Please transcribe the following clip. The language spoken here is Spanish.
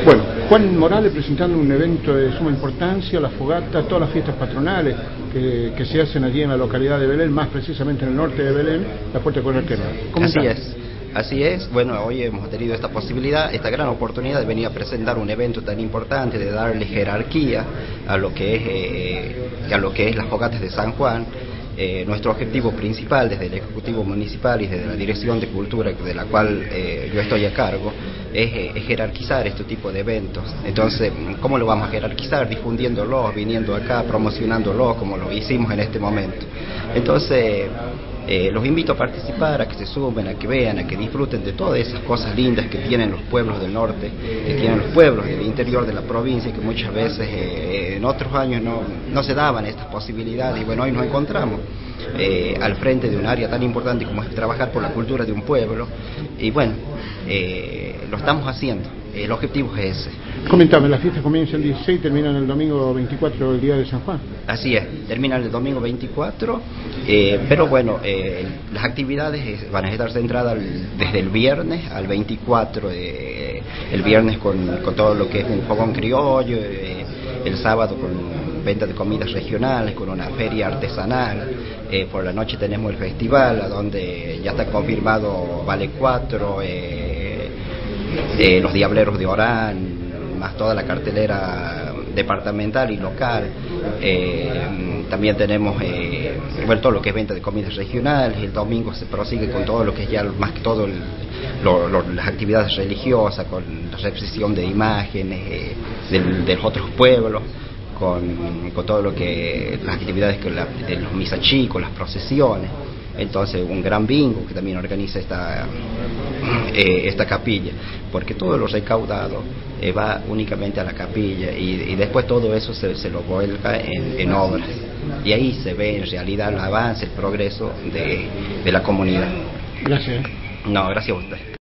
Bueno, Juan Morales presentando un evento de suma importancia, la fogata, todas las fiestas patronales que se hacen allí en la localidad de Belén, más precisamente en el norte de Belén, la Puerta de Correquera. Así es. Bueno, hoy hemos tenido esta posibilidad, esta gran oportunidad de venir a presentar un evento tan importante, de darle jerarquía a lo que es las fogatas de San Juan. Nuestro objetivo principal desde el Ejecutivo Municipal y desde la Dirección de Cultura, de la cual yo estoy a cargo, es jerarquizar este tipo de eventos. Entonces, ¿cómo lo vamos a jerarquizar? Difundiéndolo, viniendo acá, promocionándolo, como lo hicimos en este momento. Entonces, los invito a participar, a que se sumen, a que vean, a que disfruten de todas esas cosas lindas que tienen los pueblos del norte, que tienen los pueblos del interior de la provincia, que muchas veces en otros años no se daban estas posibilidades, y bueno, hoy nos encontramos al frente de un área tan importante como es trabajar por la cultura de un pueblo, y bueno, lo estamos haciendo. El objetivo es ese. Comentame, la fiesta comienza el 16 y termina el domingo 24, el día de San Juan. Así es, termina el domingo 24, pero bueno, las actividades van a estar centradas desde el viernes al 24, el viernes con todo lo que es un fogón criollo, el sábado con venta de comidas regionales, con una feria artesanal, por la noche tenemos el festival, donde ya está confirmado Vale 4, los Diableros de Orán, más toda la cartelera departamental y local. También tenemos todo lo que es venta de comidas regionales. El domingo se prosigue con todo lo que es ya más que todo las actividades religiosas, con la recepción de imágenes de los otros pueblos, con todo lo que las actividades de los misachicos, las procesiones. Entonces un gran bingo que también organiza esta capilla, porque todo lo recaudado va únicamente a la capilla, y después todo eso se lo vuelca en obras, y ahí se ve en realidad el avance, el progreso de la comunidad. Gracias. No, gracias a usted.